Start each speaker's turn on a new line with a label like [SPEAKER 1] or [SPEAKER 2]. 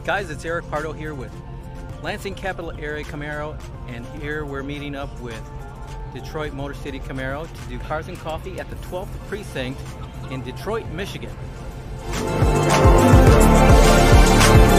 [SPEAKER 1] Guys, it's Eric Pardo here with Lansing Capital Area Camaro, and here we're meeting up with Detroit Motor City Camaro to do Cars and Coffee at the 12th Precinct in Detroit, Michigan.